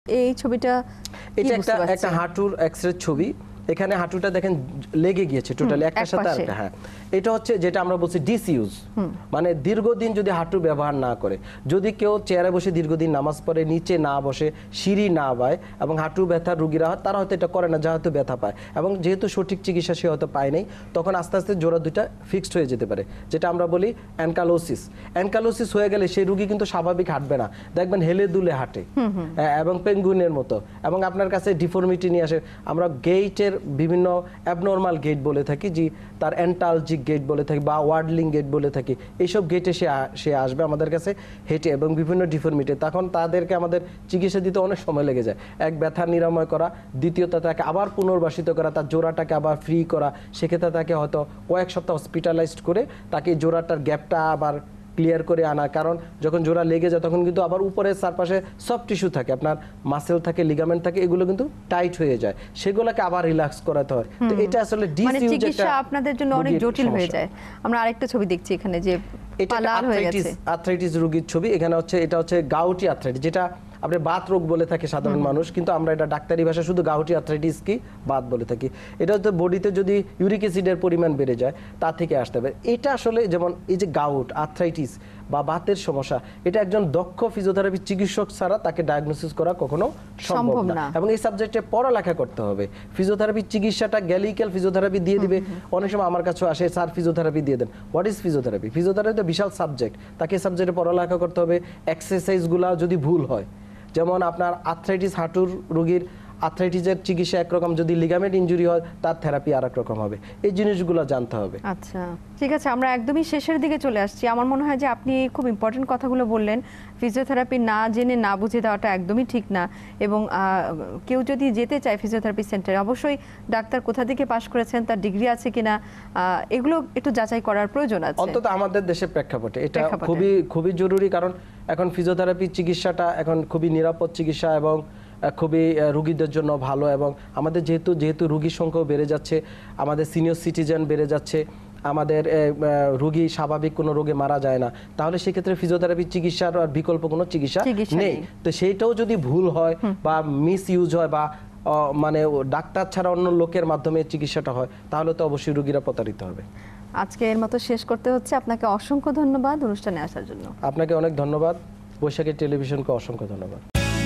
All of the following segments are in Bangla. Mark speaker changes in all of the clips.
Speaker 1: এই ছবিটা
Speaker 2: এটা একটা হাঁটুর এক্সরে ছবি। এখানে হাঁটুটা দেখেন লেগে গিয়েছে টোটালি একটার সাথে আরেকটা। হ্যাঁ, এটা হচ্ছে যেটা আমরা বলছি ডিসইউজ, মানে দীর্ঘদিন যদি হাঁটু ব্যবহার না করে, যদি কেউ চেয়ারে বসে দীর্ঘদিন নামাজ পড়ে, নিচে না বসে, সিঁড়ি না বায় এবং হাঁটু ব্যথার রোগীরা হয়, তারা হয়তো এটা করে না, যেহেতু ব্যথা পায় এবং যেহেতু সঠিক চিকিৎসা সে হয়তো পায় নাই, তখন আস্তে আস্তে জোড়া দুইটা ফিক্সড হয়ে যেতে পারে, যেটা আমরা বলি অ্যানকালোসিস। অ্যানকালোসিস হয়ে গেলে সেই রোগী কিন্তু স্বাভাবিক হাঁটবে না, দেখবেন হেলে দুলে হাঁটে এবং পেঙ্গুইনের মতো, এবং আপনার কাছে ডিফর্মিটি নিয়ে আসে। আমরা গেইটের বিভিন্ন অ্যাবনর্মাল গেট বলে থাকি, যে তার অ্যান্টালজিক গেট বলে থাকি বা ওয়ার্ডলিং গেট বলে থাকি, এইসব গেটে সে আসবে আমাদের কাছে হেঁটে এবং বিভিন্ন ডিফর্মিটি। তখন তাদেরকে আমাদের চিকিৎসা দিতে অনেক সময় লেগে যায়। এক, ব্যথা নিরাময় করা, দ্বিতীয়ত তাকে আবার পুনর্বাসিত করা, তার জোড়াটাকে আবার ফ্রি করা, সেক্ষেত্রে তাকে হয়তো কয়েক সপ্তাহ হসপিটালাইজড করে তাকে জোড়াটার গ্যাপটা আবার ক্লিয়ার করে আনা। কারণ যখন জোড়া লেগে যায় তখন কিন্তু আবার উপরের চারপাশে সফট টিস্যু থাকে, আপনার মাসেল থাকে, লিগামেন্ট থাকে, এগুলো কিন্তু টাইট হয়ে যায়, সেগুলোকে আবার রিল্যাক্স করাতে হয়। তো এটা আসলে ডিসইউজ,
Speaker 1: চিকিৎসা আপনাদের জন্য অনেক জটিল হয়ে যায়। আমরা আরেকটা ছবি দেখছি এখানে, যে
Speaker 2: এটা আর্থ্রাইটিস রোগীর ছবি। এখানে হচ্ছে এটা হচ্ছে গাউটি আর্থ্রাইটিস, যেটা আপনি বাত রোগ বলে থাকে সাধারণ মানুষ, কিন্তু আমরা এটা ডাক্তারি ভাষায় শুধু গাউটি আর্থ্রাইটিস কি বাত বলে থাকি। এটা হচ্ছে বডিতে যদি ইউরিক অ্যাসিডের পরিমাণ বেড়ে যায় তা থেকে আসতে হবে। এটা আসলে যেমন এই যে গাউট আর্থ্রাইটিস বা বাতের সমস্যা, এটা একজন দক্ষ ফিজিওথেরাপি চিকিৎসক ছাড়া তাকে ডায়াগনোসিস করা কখনো সম্ভব না, এবং এই সাবজেক্টে পড়ালেখা করতে হবে। ফিজিওথেরাপি চিকিৎসাটা গ্যালিক্যাল ফিজিওথেরাপি দিয়ে দিবে, অনেক সময় আমার কাছে আসে, স্যার ফিজিওথেরাপি দিয়ে দেন। What is physiotherapy? ফিজিওথেরাপি তো বিশাল সাবজেক্ট, তাকে সাবজেক্টে পড়ালেখা করতে হবে। এক্সারসাইজগুলো যদি ভুল হয়, যেমন আপনার আর্থ্রাইটিস, হাঁটুর রোগীর আর্থ্রাইটিসের চিকিৎসা একরকম, যদি লিগামেন্ট ইনজুরি হয় তার থেরাপি আর এক রকম হবে। এই জিনিসগুলো জানতে হবে।
Speaker 1: আচ্ছা, ঠিক আছে, আমরা একদমই শেষের দিকে চলে আসছি। আমার মনে হয় যে আপনি খুব ইম্পর্টেন্ট কথাগুলো বললেন। ফিজিওথেরাপি না জেনে না বুঝে দেওয়াটা একদমই ঠিক না, এবং কেউ যদি যেতে চায় ফিজিওথেরাপি সেন্টারে, অবশ্যই ডাক্তার কোথা থেকে পাশ করেছেন, তার ডিগ্রি আছে কিনা, এগুলো একটু যাচাই করার প্রয়োজন আছে, অন্তত
Speaker 2: আমাদের দেশের প্রেক্ষাপটে এটা খুবই জরুরি। কারণ এখন ফিজিওথেরাপি চিকিৎসাটা এখন খুবই নিরাপদ চিকিৎসা এবং খুবই রোগীদের জন্য ভালো। এবং আমাদের যেহেতু রোগীর সংখ্যাও বেড়ে যাচ্ছে, আমাদের সিনিয়র সিটিজেন বেড়ে যাচ্ছে, আমাদের রোগী স্বাভাবিক কোনো রোগে মারা যায় না, তাহলে সেক্ষেত্রে ফিজিওথেরাপি চিকিৎসার আর বিকল্প কোনো চিকিৎসা নেই। তো সেইটাও যদি ভুল হয় বা মিস ইউজ হয় বা মানে ডাক্তার ছাড়া অন্য লোকের মাধ্যমে চিকিৎসাটা হয়, তাহলে তো অবশ্যই রোগীরা প্রতারিত হবে।
Speaker 1: আজকে এর মতো শেষ করতে হচ্ছে। আপনাকে অসংখ্য ধন্যবাদ অনুষ্ঠানে আসার জন্য।
Speaker 2: আপনাকে অনেক ধন্যবাদ। বৈশাখী টেলিভিশনকে অসংখ্য ধন্যবাদ।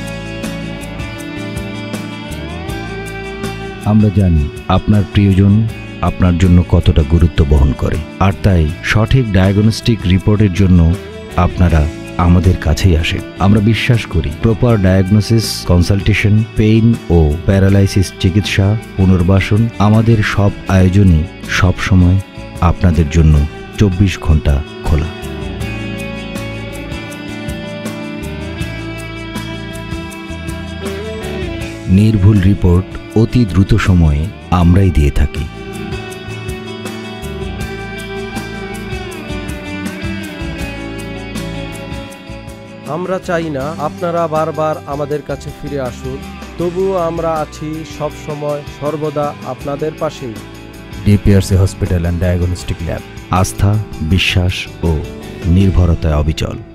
Speaker 3: আমরা জানি আপনার প্রিয়জন আপনার জন্য কতটা গুরুত্ব বহন করে, আর তাই সঠিক ডায়াগনস্টিক রিপোর্টের জন্য আপনারা আমাদের কাছেই আসেন। আমরা বিশ্বাস করি প্রপার ডায়াগনোসিস, কনসালটেশন, পেইন ও প্যারালাইসিস চিকিৎসা, পুনর্বাসন, আমাদের সব আয়োজনই সব সময় আপনাদের জন্য 24 ঘন্টা খোলা। নির্ভুল রিপোর্ট অতি দ্রুত সময়ে আমরাই দিয়ে থাকি।
Speaker 2: আমরা চাই না আপনারা বারবার আমাদের কাছে ফিরে আসুন, তবুও আমরা আছি সব সময় সর্বদা আপনাদের পাশেই।
Speaker 3: DPRC hospital and diagnostic lab, আস্থা, বিশ্বাস ও নির্ভরতায় অবিচল।